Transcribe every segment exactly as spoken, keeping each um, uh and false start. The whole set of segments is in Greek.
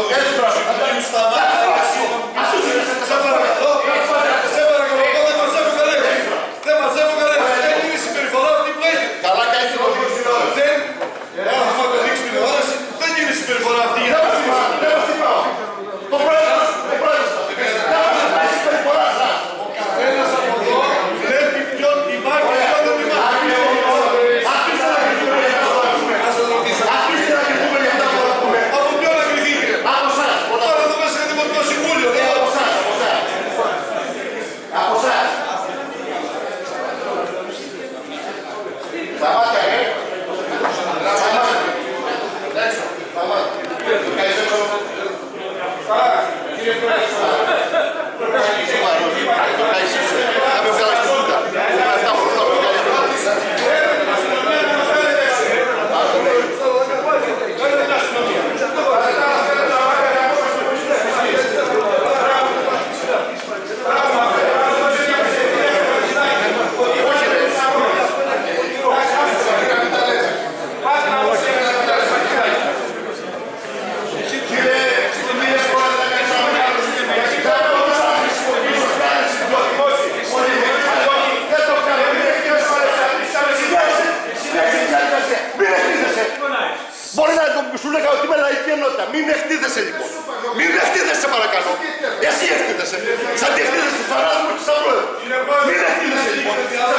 Μην εκτίθεσαι λοιπόν. Μην εκτίθεσαι παρακαλώ. Εσύ εκτίθεσαι. Σαν τι εκτίθεσαι στους παράδειγμα και σαν πρόεδρο. Μην εκτίθεσαι λοιπόν.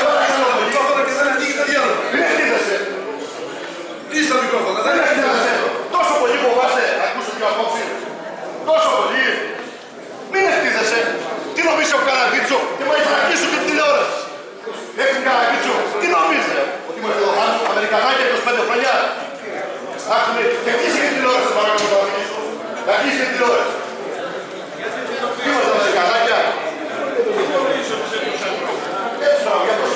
Μην εκτίθεσαι. Κλείς τα μικρόφωνα. Δεν εκτίθεσαι. Τόσο πολύ φοβάσαι να ακούσω πιο απόψη. Τόσο πολύ. Μην εκτίθεσαι. Τι νομίζεις έχω κανένα βίτσο και μάλιστα να κλείσω και την τηλεόραση. Έχουν κανένα βίτσο. Τι νομίζεις ότι είμαι φιλοθάνος, Αμερικανάκια είκοσι πέντε χρονιά. Άκουνε, και κλείσει και την τηλεόραση παρακαλώ να αρχίσω. Να κλείσει και την τηλεόραση. Είμαστε Αμερικανάκια. Έτσι θα βγει αυτός.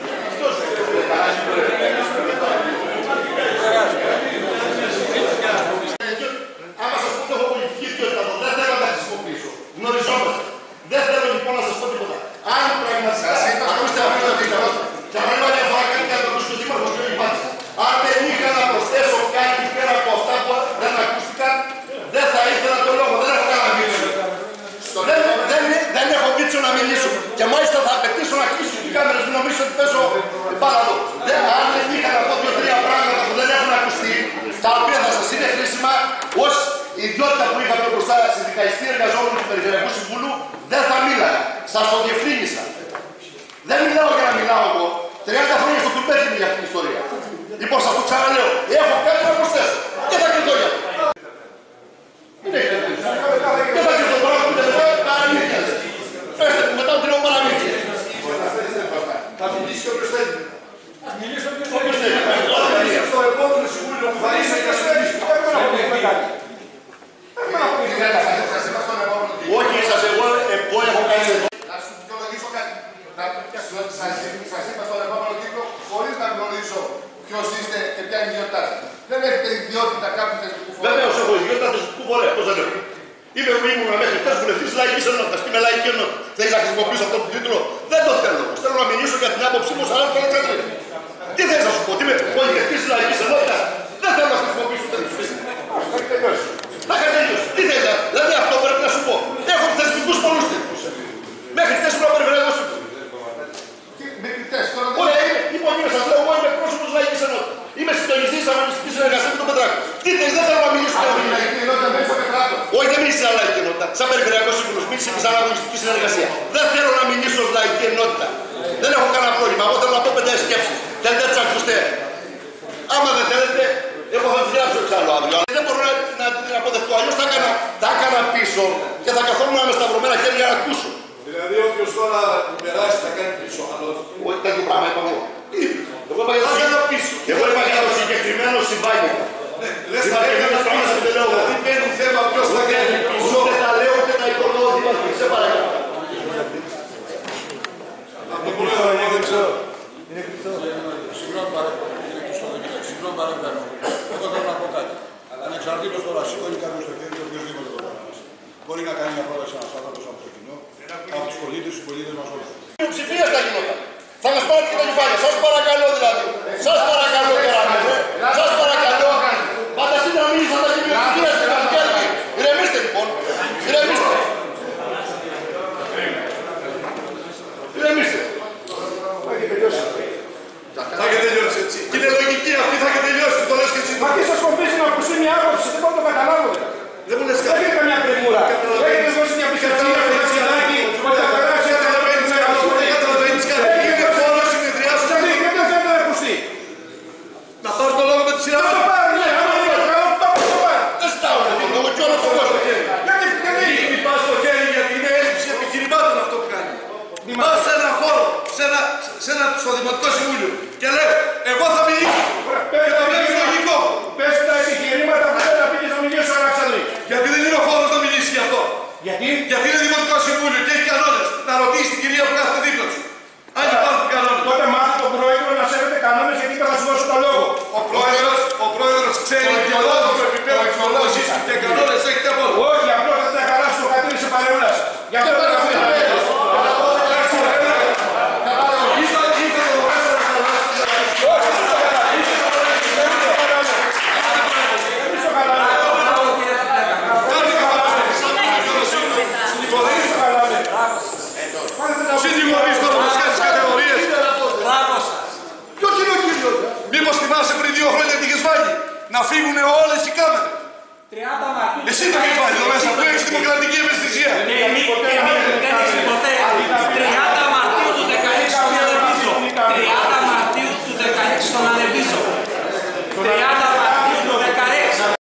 Άμα σας πω ότι έχω πολιτική ιδιότητα, δεν θέλω να τα χρησιμοποιήσω. Γνωριζόμαστε. Δεν θέλω λοιπόν να σας πω τίποτα. Αν πραγματικά, ακούστε αυτό το δίκαιο, και αν έλεγα μια φορά κάτι κατά το δήμαρχο και όχι πάντα. Αν δεν είχα να προσθέσω κάτι πέρα από αυτά που δεν ακούστηκαν, δεν θα ήθελα το λόγο. Δεν έχω κανένα βίτσο. Δεν, δεν, δεν έχω βίτσο να μιλήσω. Και μάλιστα θα απαιτήσω να κλείσω τις κάμερες, μην νομίζω ότι παίζω πάρα εδώ. Αν δεν είχα να πω δύο-τρία πράγματα που δεν έχουν ακουστεί, τα οποία θα σας είναι χρήσιμα ως ιδιότητα που είχα πιο μπροστά στη δικαστή εργαζόμενη του Περιφερειακού Συμβούλου, δεν θα μίλαγα. Σας το διευκρίνησα. Δεν μιλάω για να μιλάω εγώ. τριάντα χρόνια στο κουμπέτι είναι για αυτήν την ιστορία. Λοιπόν, σας το ξαναλέω. Έχω κάτι να προσθέσω. Και θα κρυθώ για αυτό. Μην έχετε δει. Και θα κρυθώ τώρα που δεν θα παραμύθιαζε. Πέστε μου μετά ότι λέω παραμύθιαζε. Θα μιλήσει και όποιος θέλει. Ας μιλήσει όποιος θέλει. Στο επόμενο συμβούλιο που θα είσαι και στο έδειξε. Όχι, σας εγώ έχω κάνει εδώ. Να σου δικαιολογήσω κάτι. Σας είπα στον επόμενο κύκλο, χωρίς να γνωρίζω ποιος είστε και ποια είναι η ιδιότητά σας. Δεν έχετε ιδιότητα κάποιου θεσμικού φορέα. Βεβαίως έχω ιδιότητα θεσμικού φορέα, πώς δεν έχω. Είμαι που ήμουν μέχρι χτες βουλευτής λαϊκής ενότητας και είμαι λαϊκή ενότητα. Θέλεις να χρησιμοποιήσω αυτόν τον τίτλο. Δεν το θέλω. Θέλω να μιλήσω για την άποψή μου σαν άνθρωπο και τρίτο. Τι θέλεις να σου πω, τι είμαι πολιτευτής λαϊκής ενότητας. Δεν θέλω να χρησιμοποιήσω τέτοιους τίτλους. Θα είχα τελειώσει. Τι θέλεις, δηλαδή αυτό πρέπει να σου πω. Έχω θεσμικούς πολλούς τίτλους. Μέχρι χτες ήμουν περιφερειακός σύμβουλος. Ωραία, είμαι, λοιπόν, είμαι, σας λέω, εγώ είμαι πρόσωπος λαϊκής ενότητας. Είμαι συντονιστής της αγωνιστικής συνεργασίας με τον Πετράκο. Τι θέλεις, δεν θέλω να μιλήσω για την λαϊκή ενότητα μέσα στο Πετράκο. Όχι, δεν μίλησε σαν λαϊκή ενότητα. Σαν περιφερειακός σύμβουλος, μίλησε και σαν αγωνιστική συνεργασία. Δεν θέλω να μιλήσω ως λαϊκή ενότητα. Δεν έχω κανένα πρόβλημα. Εγώ θέλω να πω πέντε σκέψεις. Θέλετε να τις ακούσετε. Άμα δεν θέλετε, εγώ θα τις γράψω εξάλλου αύριο. Δεν μπορώ να, να την αποδεχτώ. Αλλιώς θα έκανα, θα έκανα πίσω και θα καθόμουν με σταυρωμένα χέρια να ακούσω. Δηλαδή, όποιος τώρα περάσει θα κάνει πίσω. Όχι, τέτοιο πράγμα είπα εγώ. Εγώ είπα για το συγκεκριμένο συμβάνιο. Είπα και για τα πράγματα που δεν λέω εγώ. Δηλαδή, παίρνει θέμα ποιος θα κάνει πίσω. Δεν τα λέω και τα υπολογώ. Σε παρακαλώ. Από πολύ ωραία, δεν ξέρω. Συγγνώμη παρακαλώ. Εγώ θέλω να πω κάτι. Ανεξαρτήτως τώρα σηκώνει κάποιος το χέρι, οποιοδήποτε το πράγμα. Μπορεί να κάνει μια πρόταση ένας άνθρωπος από το κοινό, από τους πολίτες, τους πολίτες μας όλους. Η ψηφία στα γινόταν. Θα μας πάρετε και τα κεφάλια. Σας παρακαλώ δηλαδή. Σας παρακαλώ τώρα. Σας παρακαλώ. Φανταστείτε να μιλήσω τα κοινωνία στην Καλοκαίρι. Εσύ το κεφάλι εδώ μέσα.